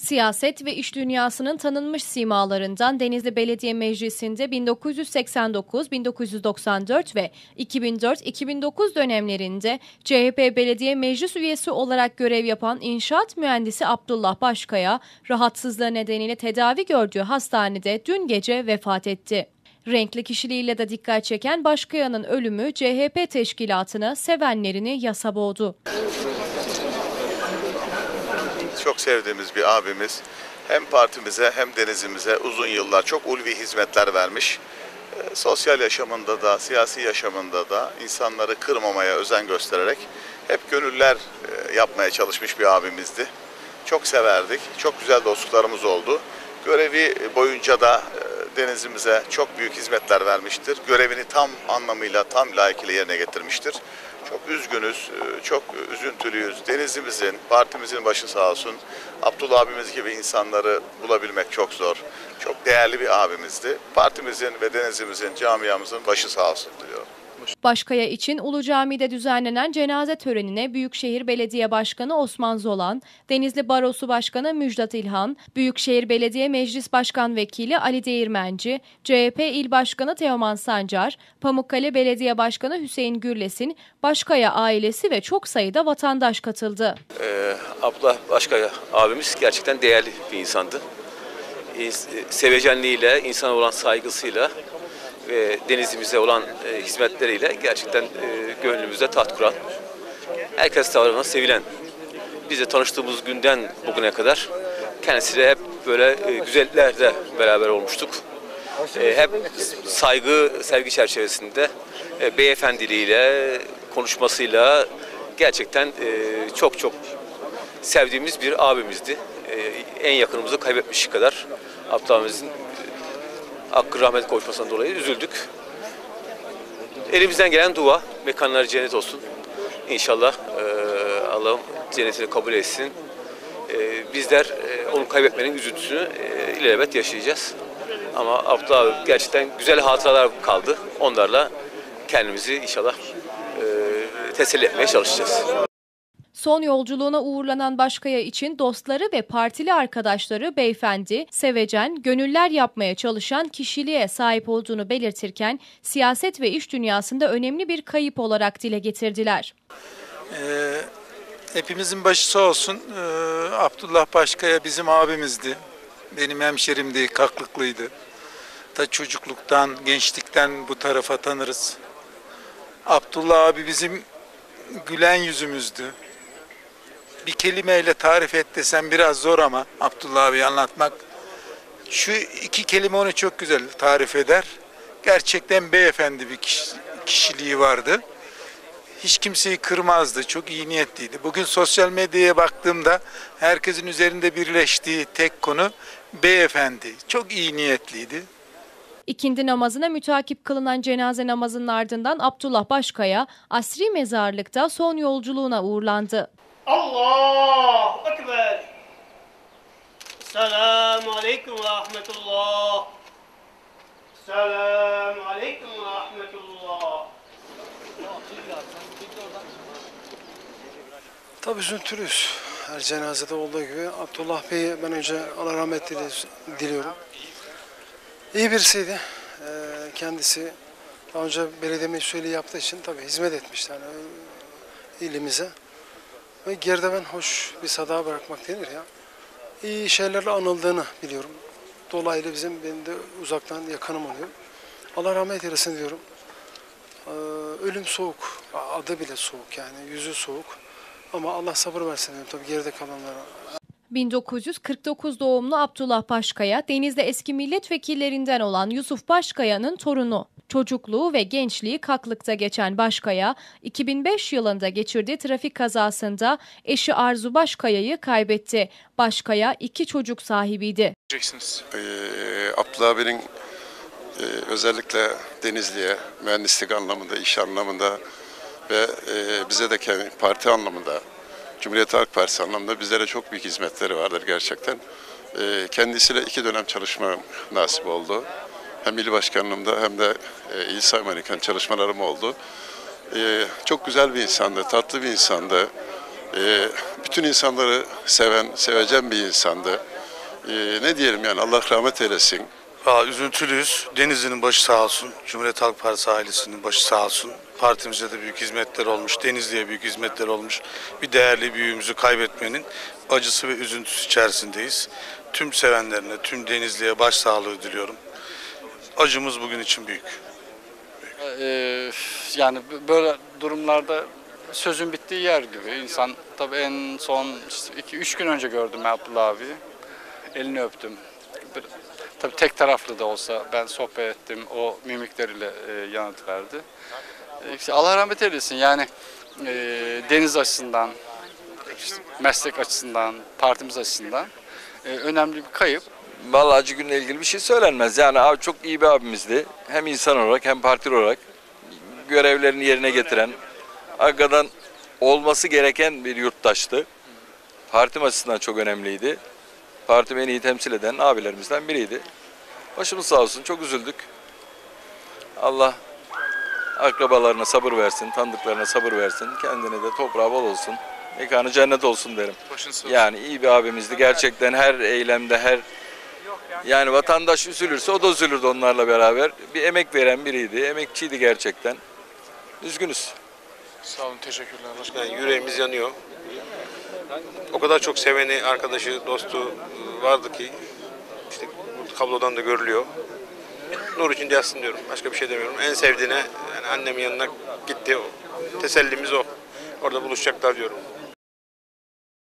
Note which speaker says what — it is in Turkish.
Speaker 1: Siyaset ve iş dünyasının tanınmış simalarından Denizli Belediye Meclisi'nde 1989, 1994 ve 2004-2009 dönemlerinde CHP Belediye Meclis üyesi olarak görev yapan inşaat mühendisi Abdullah Başkaya, rahatsızlığı nedeniyle tedavi gördüğü hastanede dün gece vefat etti. Renkli kişiliğiyle de dikkat çeken Başkaya'nın ölümü CHP teşkilatını, sevenlerini yasa boğdu.
Speaker 2: Çok sevdiğimiz bir abimiz, hem partimize hem denizimize uzun yıllar çok ulvi hizmetler vermiş. Sosyal yaşamında da, siyasi yaşamında da insanları kırmamaya özen göstererek hep gönüller yapmaya çalışmış bir abimizdi. Çok severdik, çok güzel dostluklarımız oldu. Görevi boyunca da denizimize çok büyük hizmetler vermiştir. Görevini tam anlamıyla, tam layıkıyla yerine getirmiştir. Çok üzgünüz, çok üzüntülüyüz. Denizimizin, partimizin başı sağ olsun. Abdullah abimiz gibi insanları bulabilmek çok zor. Çok değerli bir abimizdi. Partimizin ve denizimizin, camiamızın başı sağ olsun diliyorum.
Speaker 1: Başkaya için Ulu Cami'de düzenlenen cenaze törenine Büyükşehir Belediye Başkanı Osman Zolan, Denizli Barosu Başkanı Müjdat İlhan, Büyükşehir Belediye Meclis Başkan Vekili Ali Değirmenci, CHP İl Başkanı Teoman Sancar, Pamukkale Belediye Başkanı Hüseyin Gürlesin, Başkaya ailesi ve çok sayıda vatandaş katıldı.
Speaker 3: Abdullah Başkaya abimiz gerçekten değerli bir insandı. Sevecenliğiyle, insana olan saygısıyla ve denizimize olan hizmetleriyle gerçekten gönlümüzde taht kuran, herkes tarafından sevilen, biz de tanıştığımız günden bugüne kadar kendisiyle hep böyle güzelliklerde beraber olmuştuk. Hep saygı, sevgi çerçevesinde beyefendiliğiyle, konuşmasıyla gerçekten çok sevdiğimiz bir abimizdi. En yakınımızı kaybetmiş kadar Abdullah'ımızın hakkı rahmet kavuşmasından dolayı üzüldük. Elimizden gelen dua, mekanları cennet olsun. İnşallah Allah'ım cennetini kabul etsin. Bizler onu kaybetmenin üzüntüsünü ilelebet yaşayacağız. Ama Abdullah gerçekten güzel hatıralar kaldı. Onlarla kendimizi inşallah teselli etmeye çalışacağız.
Speaker 1: Son yolculuğuna uğurlanan Başkaya için dostları ve partili arkadaşları beyefendi, sevecen, gönüller yapmaya çalışan kişiliğe sahip olduğunu belirtirken siyaset ve iş dünyasında önemli bir kayıp olarak dile getirdiler.
Speaker 4: Hepimizin başı sağ olsun. Abdullah Başkaya bizim abimizdi. Benim hemşerimdi, Kaklıklıydı. Ta çocukluktan, gençlikten bu tarafa tanırız. Abdullah abi bizim gülen yüzümüzdü. Bir kelimeyle tarif et desem biraz zor ama Abdullah abi anlatmak. Şu iki kelime onu çok güzel tarif eder. Gerçekten beyefendi bir kişiliği vardı. Hiç kimseyi kırmazdı. Çok iyi niyetliydi. Bugün sosyal medyaya baktığımda herkesin üzerinde birleştiği tek konu beyefendi. Çok iyi niyetliydi.
Speaker 1: İkindi namazına mütakip kılınan cenaze namazının ardından Abdullah Başkaya asri mezarlıkta son yolculuğuna uğurlandı.
Speaker 5: Allahu Ekber. Selamun Aleyküm ve Rahmetullah. Selamun Aleyküm ve Rahmetullah.
Speaker 6: Tabii üzüntülüyüz. Her cenazede olduğu gibi. Abdullah Bey'e ben önce Allah rahmet diliyorum. İyi birisiydi. Kendisi daha önce belediye meclis yaptığı için tabii hizmet etmişti yani ilimize. Ve geride ben hoş bir sada bırakmak denir ya. İyi şeylerle anıldığını biliyorum. Dolaylı benim de uzaktan yakınım oluyor. Allah rahmet eylesin diyorum. Ölüm soğuk. Adı bile soğuk yani. Yüzü soğuk. Ama Allah sabır versin diyorum tabii geride kalanlara.
Speaker 1: 1949 doğumlu Abdullah Başkaya, Denizli eski milletvekillerinden olan Yusuf Başkaya'nın torunu. Çocukluğu ve gençliği Kaklık'ta geçen Başkaya, 2005 yılında geçirdiği trafik kazasında eşi Arzu Başkaya'yı kaybetti. Başkaya 2 çocuk sahibiydi.
Speaker 7: Abdullah abinin özellikle Denizli'ye mühendislik anlamında, iş anlamında ve bize de parti anlamında, Cumhuriyet Halk Partisi anlamında bizlere çok büyük hizmetleri vardır gerçekten. Kendisiyle 2 dönem çalışma nasip oldu. Hem il başkanlığımda hem de il saymanıyken çalışmalarım oldu. Çok güzel bir insandı, tatlı bir insandı. Bütün insanları sevecen bir insandı. Ne diyelim yani, Allah rahmet eylesin.
Speaker 8: Üzüntülüyüz. Denizli'nin başı sağ olsun. Cumhuriyet Halk Partisi ailesinin başı sağ olsun. Partimize de büyük hizmetler olmuş. Denizli'ye büyük hizmetler olmuş. Bir değerli büyüğümüzü kaybetmenin acısı ve üzüntüsü içerisindeyiz. Tüm sevenlerine, tüm Denizli'ye başsağlığı diliyorum. Acımız bugün için büyük.
Speaker 9: Yani böyle durumlarda sözün bittiği yer gibi. İnsan tabii en son 2-3 gün önce gördüm ben Abdullah abi. Elini öptüm. Tabii tek taraflı da olsa ben sohbet ettim. O mimikleriyle yanıt verdi. İşte Allah rahmet eylesin. Yani deniz açısından, işte meslek açısından, partimiz açısından önemli bir kayıp.
Speaker 10: Vallahi Acı Gün'le ilgili bir şey söylenmez. Yani abi çok iyi bir abimizdi. Hem insan olarak hem parti olarak görevlerini yerine getiren, hakikaten olması gereken bir yurttaştı. Partim açısından çok önemliydi. Partimi en iyi temsil eden abilerimizden biriydi. Başımız sağ olsun, çok üzüldük. Allah akrabalarına sabır versin, tanıdıklarına sabır versin. Kendine de toprağı bol olsun. Mekanı cennet olsun derim. Yani iyi bir abimizdi. Gerçekten her eylemde, yani vatandaş üzülürse o da üzülürdü onlarla beraber. Bir emek veren biriydi. Emekçiydi gerçekten. Üzgünüz.
Speaker 11: Sağ olun, teşekkürler başkanım. Yani yüreğimiz yanıyor. O kadar çok seveni, arkadaşı, dostu vardı ki işte bu kablodan da görülüyor. Nur içinde yatsın diyorum. Başka bir şey demiyorum. En sevdiğine, yani annemin yanına gitti. Tesellimiz o. Orada buluşacaklar diyorum.